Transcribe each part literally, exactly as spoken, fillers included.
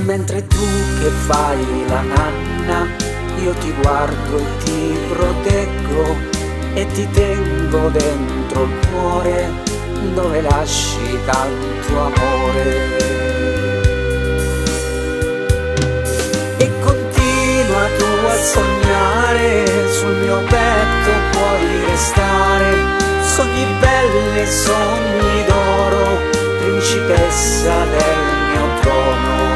Mentre tu che fai la nanna, io ti guardo e ti proteggo e ti tengo dentro il cuore dove lasci tanto amore. E continua tu a sognare, sul mio petto puoi restare, sogni belli, sogni d'oro, principessa del mio trono.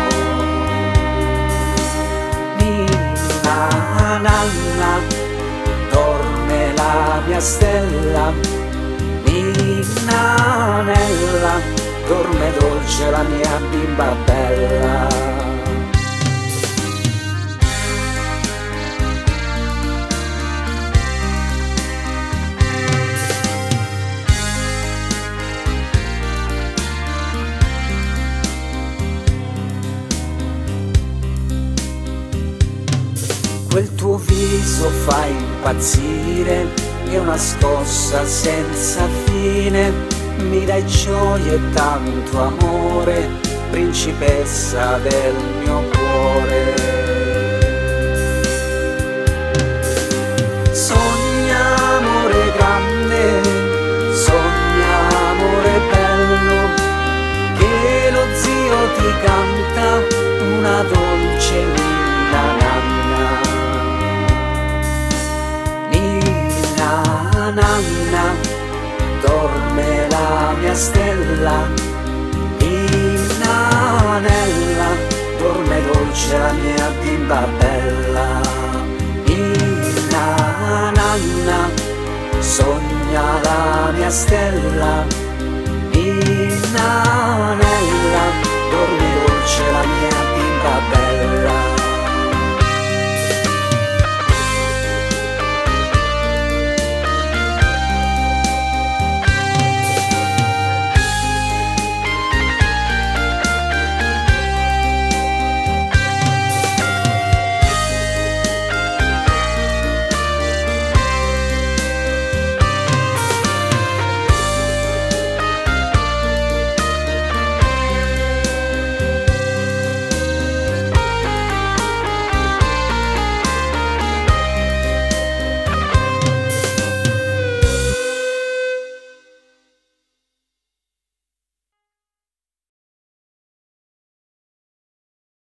Ninna nanna, dorme la mia stella, ninna nella, dorme dolce la mia bimba bella. Quel tuo viso fa impazzire, è una scossa senza fine, mi dai gioia e tanto amore, principessa del mio cuore. Sogna amore grande, sogna amore bello, che lo zio ti canta una dolce ninna nanna. Nanna, dorme la mia stella, ninna nella, dorme dolce la mia bimba bella. Ninna nanna, sogna la mia stella, ninna nella.